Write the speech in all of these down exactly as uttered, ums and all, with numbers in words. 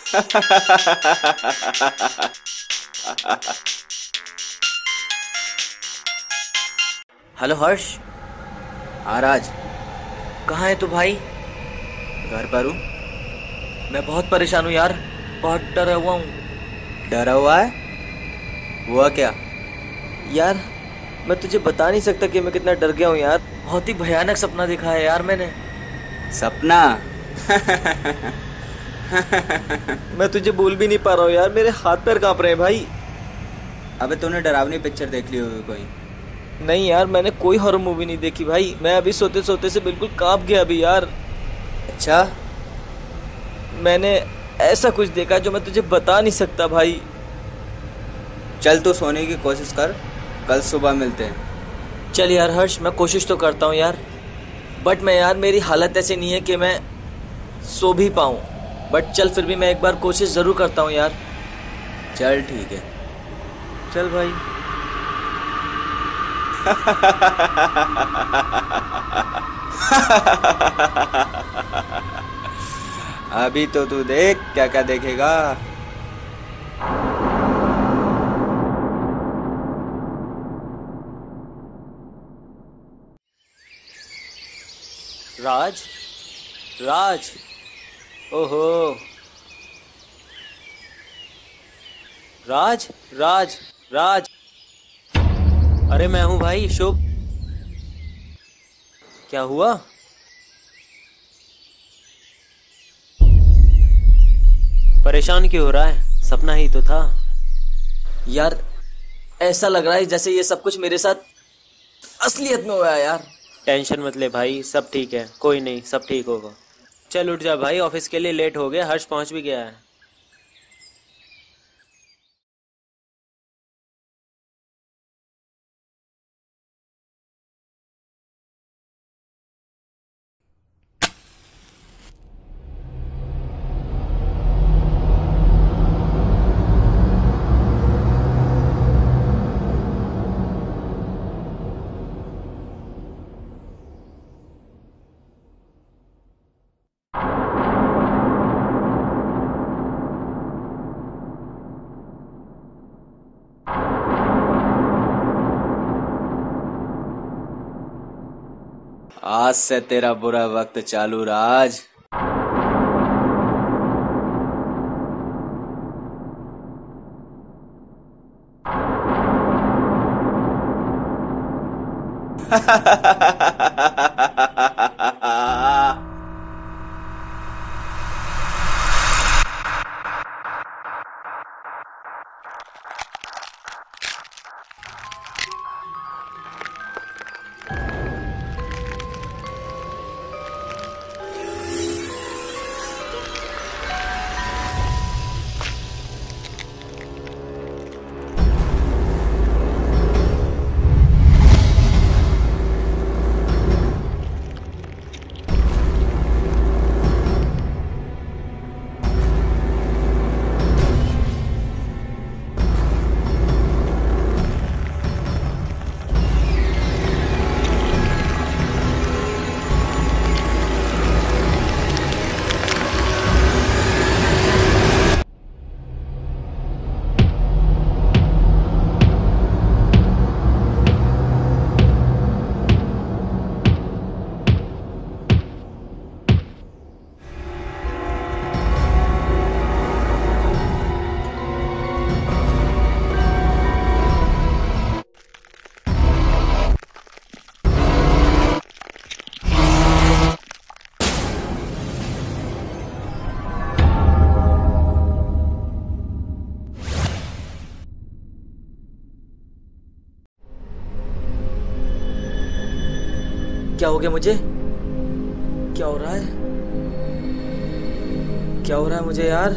Hello हर्ष। हाँ राज, कहाँ है तू भाई? घर पर हूँ। मैं बहुत परेशान हूँ यार, बहुत डरा हुआ हूँ। डरा हुआ है? हुआ क्या? यार मैं तुझे बता नहीं सकता कि मैं कितना डर गया हूँ यार। बहुत ही भयानक सपना देखा है यार मैंने। सपना? मैं तुझे बोल भी नहीं पा रहा हूँ यार, मेरे हाथ पैर कांप रहे हैं भाई। अबे तूने डरावनी पिक्चर देख ली होगी कोई? नहीं यार, मैंने कोई हॉरर मूवी नहीं देखी भाई। मैं अभी सोते सोते से बिल्कुल कांप गया अभी यार। अच्छा, मैंने ऐसा कुछ देखा जो मैं तुझे बता नहीं सकता भाई। चल तू सोने की कोशिश कर, कल सुबह मिलते हैं। चल यार हर्ष, मैं कोशिश तो करता हूँ यार, बट मैं यार मेरी हालत ऐसी नहीं है कि मैं सो भी पाऊँ। बट चल फिर भी मैं एक बार कोशिश ज़रूर करता हूँ यार। चल ठीक है। चल भाई। अभी तो तू देख क्या क्या देखेगा। राज, राज, ओहो, राज, राज, राज। अरे मैं हूँ भाई, शुभ। क्या हुआ? परेशान क्यों हो रहा है? सपना ही तो था यार। ऐसा लग रहा है जैसे ये सब कुछ मेरे साथ असलियत में हुआ है यार। टेंशन मत ले भाई, सब ठीक है, कोई नहीं, सब ठीक होगा। चल उठ जा भाई, ऑफिस के लिए लेट हो गया। हर्ष पहुंच भी गया है। आज से तेरा बुरा वक्त चालू राज। क्या हो गया मुझे? क्या हो रहा है? क्या हो रहा है मुझे यार?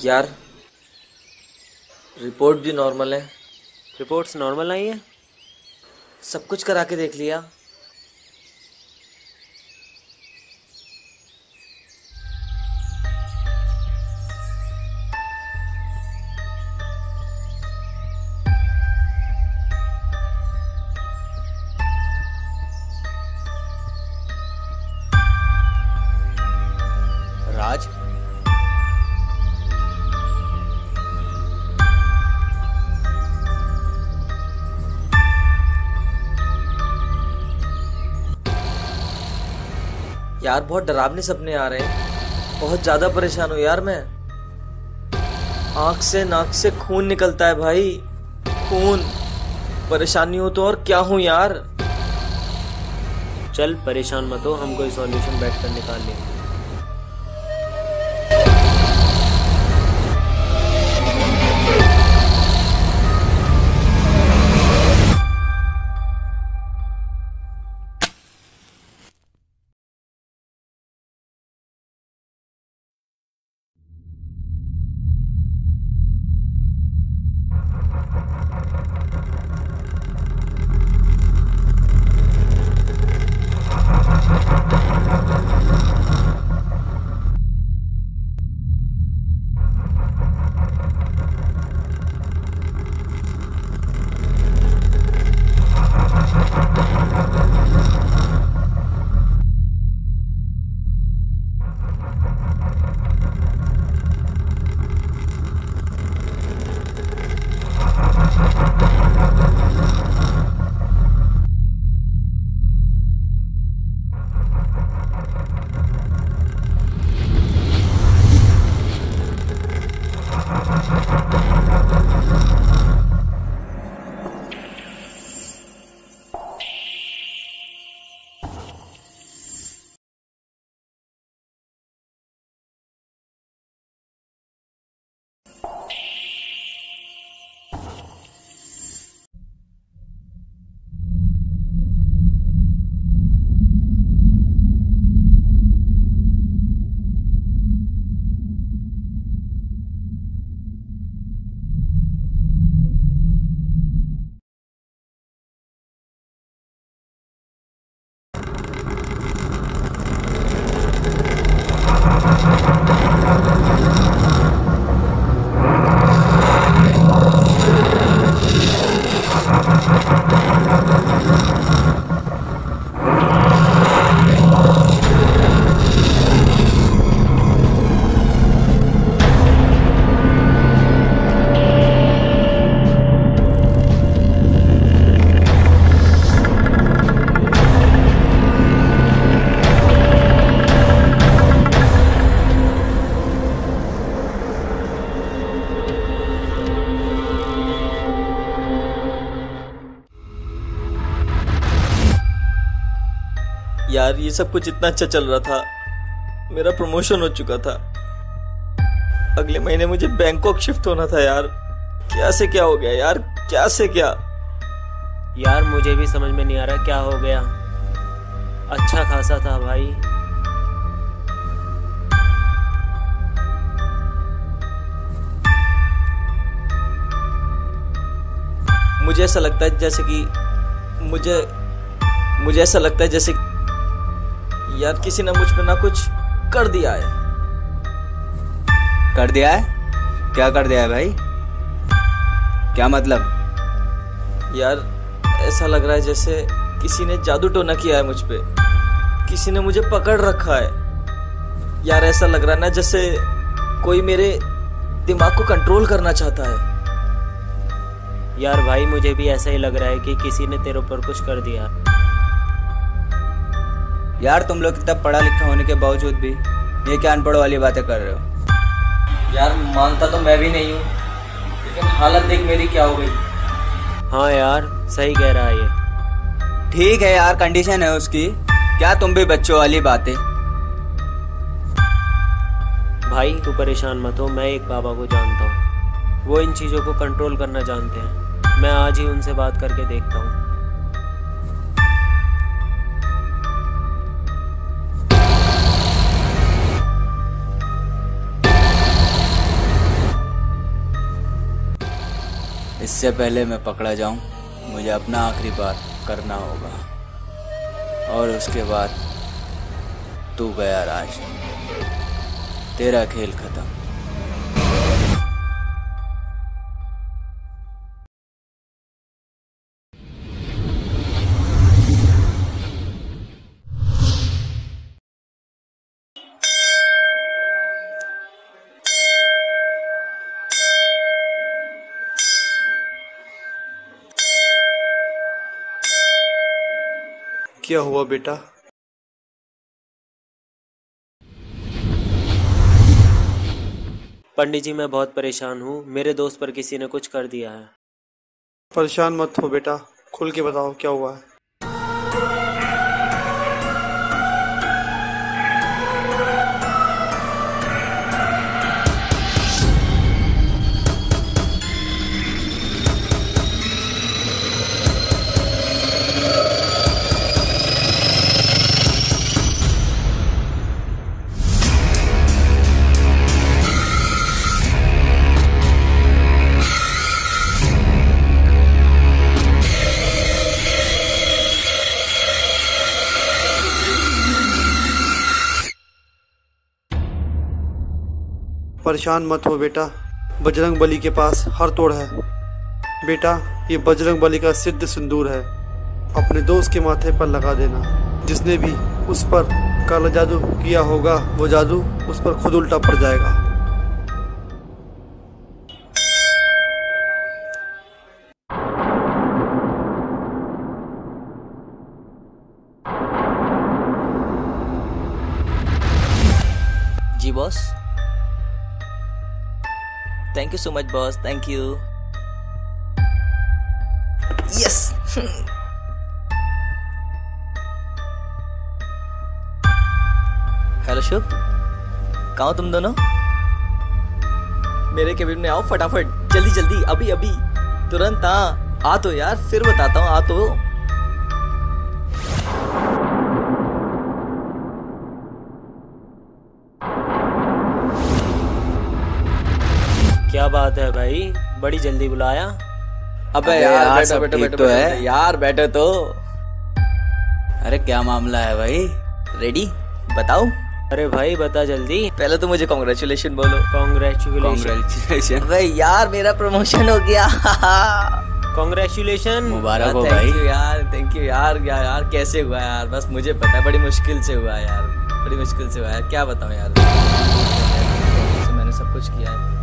यार रिपोर्ट भी नॉर्मल है। रिपोर्ट्स नॉर्मल आई है? सब कुछ करा के देख लिया। राज, यार बहुत डरावने सपने आ रहे हैं। बहुत ज्यादा परेशान हूँ यार मैं। आंख से नाक से खून निकलता है भाई, खून। परेशानी हो तो और क्या हूँ यार। चल परेशान मत हो, हम कोई सॉल्यूशन बैठ कर निकाल लेंगे। यार ये सब कुछ इतना अच्छा चल रहा था। मेरा प्रमोशन हो चुका था। अगले महीने मुझे बैंकॉक शिफ्ट होना था यार। क्या से क्या हो गया यार, क्या से क्या। यार मुझे भी समझ में नहीं आ रहा क्या हो गया। अच्छा खासा था भाई। मुझे ऐसा लगता है जैसे कि मुझे मुझे ऐसा लगता है जैसे यार किसी ने मुझ पे ना कुछ कर दिया है। कर दिया है? क्या कर दिया है भाई? क्या मतलब? यार ऐसा लग रहा है जैसे किसी ने जादू टोना किया है मुझ पे। किसी ने मुझे पकड़ रखा है। यार ऐसा लग रहा है ना जैसे कोई मेरे दिमाग को कंट्रोल करना चाहता है। यार भाई मुझे भी ऐसा ही लग रहा है कि किसी ने तेरे ऊपर कुछ कर दिया। यार तुम लोग इतना पढ़ा लिखा होने के बावजूद भी ये क्या अनपढ़ वाली बातें कर रहे हो? यार मानता तो मैं भी नहीं हूँ, लेकिन हालत देख मेरी क्या हो गई। हाँ यार सही कह रहा है ये। ठीक है यार, कंडीशन है उसकी। क्या तुम भी बच्चों वाली बातें। भाई तू परेशान मत हो, मैं एक बाबा को जानता हूँ, वो इन चीज़ों को कंट्रोल करना जानते हैं। मैं आज ही उनसे बात करके देखता हूँ। इससे पहले मैं पकड़ा जाऊं, मुझे अपना आखिरी बार करना होगा, और उसके बाद तू गया राज, तेरा खेल खत्म। क्या हुआ बेटा? पंडित जी मैं बहुत परेशान हूँ, मेरे दोस्त पर किसी ने कुछ कर दिया है। परेशान मत हो बेटा, खुल के बताओ क्या हुआ है। परेशान मत हो बेटा, बजरंग बली के पास हर तोड़ है। बेटा ये बजरंग बली का सिद्ध सिंदूर है, अपने दोस्त के माथे पर लगा देना। जिसने भी उस पर काला जादू किया होगा वो जादू उस पर खुद उल्टा पड़ जाएगा। जी boss, thank you so much boss, thank you. Yes. Hello Shubh, कहाँ हो तुम दोनों? मेरे केबिन में आओ फटाफट, जल्दी जल्दी, अभी अभी, तुरंत। हाँ आ तो यार, फिर बताता हूँ, आ तो। क्या बात है भाई, बड़ी जल्दी बुलाया। अबे यार, यार बैठो सब बैठो ठीक बैठो तो बैठो, है यार बैठो तो। अरे क्या मामला है भाई? रेडी? बताओ। अरे भाई बता जल्दी। पहले तो मुझे कॉन्ग्रेचुलेशन बोलो। कॉन्ग्रेचुलेशन। कांग्रेचुलेशन। अबे यार मेरा प्रमोशन हो गया। कॉन्ग्रेचुलेशन। मुबारक हो थैंक भाई। यू यार, थैंक यू यार। यार यार कैसे हुआ यार, बस मुझे पता है, बड़ी मुश्किल से हुआ यार, बड़ी मुश्किल से हुआ यार, क्या बताऊं यार। मैंने सब कुछ किया है।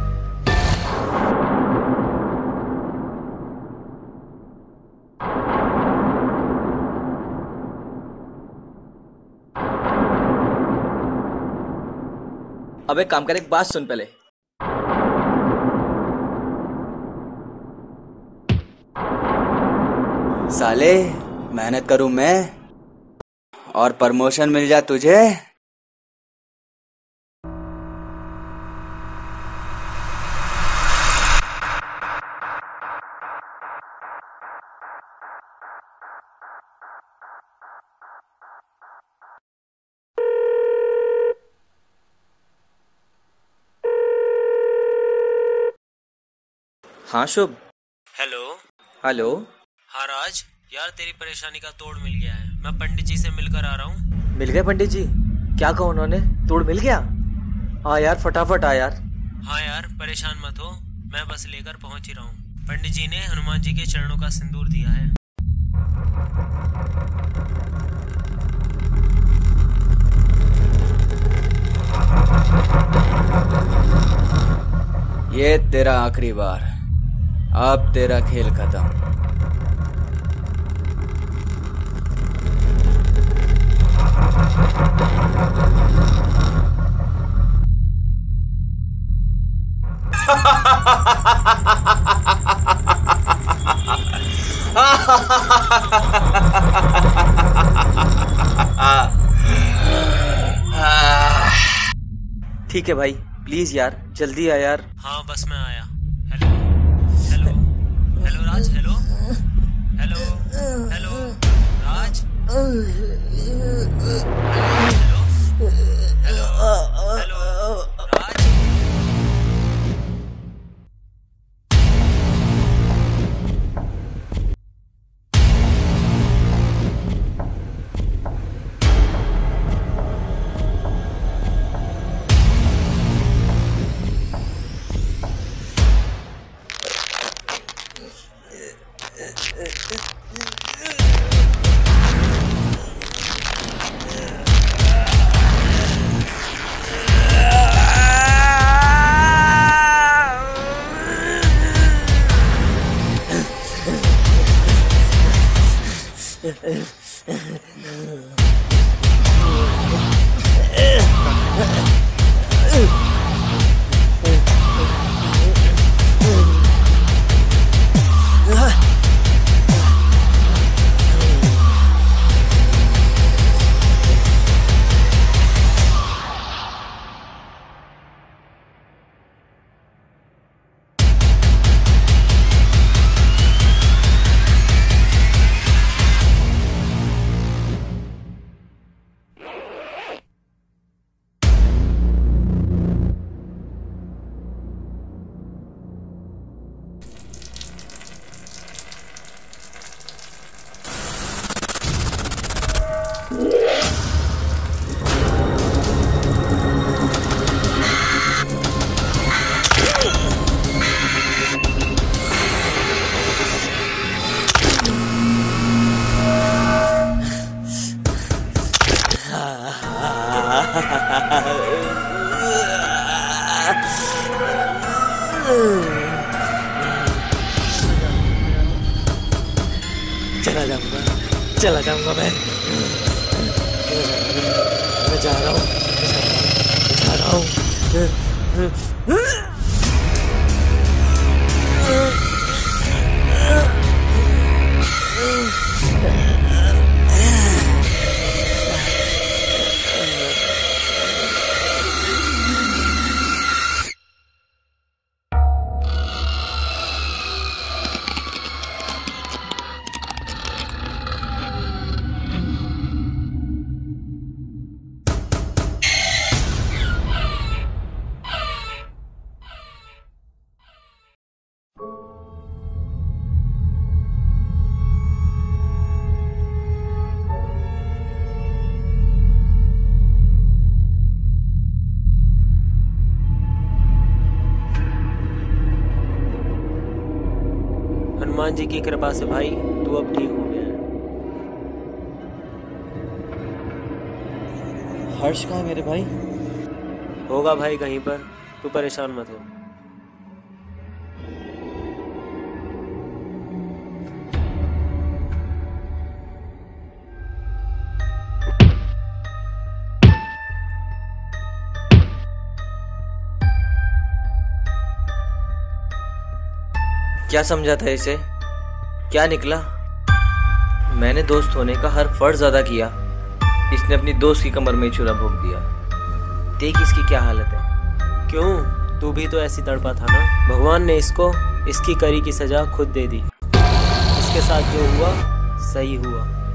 अब एक काम कर, एक बात सुन पहले। साले मेहनत करूं मैं और प्रमोशन मिल जा तुझे। हाँ शुभ। हेलो। हेलो। हाँ राज, यार तेरी परेशानी का तोड़ मिल गया है, मैं पंडित जी से मिलकर आ रहा हूँ। मिल गए पंडित जी? क्या कहा उन्होंने? तोड़ मिल गया? हाँ यार फटाफट आ यार। हाँ यार परेशान मत हो, मैं बस लेकर पहुंच ही रहा हूँ। पंडित जी ने हनुमान जी के चरणों का सिंदूर दिया है। ये तेरा आखिरी बार, अब तेरा खेल खत्म। ठीक है भाई, प्लीज यार जल्दी आ यार। हाँ बस मैं आया। Hello hello hello Raj, hello hello hello Raj, hello hello hello Raj. चला जाऊंगा, चला जाऊंगा मैं मैं जा रहा हूँ, जा रहा हूँ। हनुमान जी की कृपा से भाई तू अब ठीक हो गया है। हर्ष कहाँ है मेरे भाई? होगा भाई कहीं पर, तू परेशान मत हो। क्या समझा था इसे? क्या निकला? मैंने दोस्त होने का हर फर्ज अदा किया, इसने अपनी दोस्त की कमर में छुरा भोंक दिया। देख इसकी क्या हालत है। क्यों, तू भी तो ऐसी तड़पा था ना। भगवान ने इसको इसकी करी की सजा खुद दे दी। इसके साथ जो हुआ सही हुआ।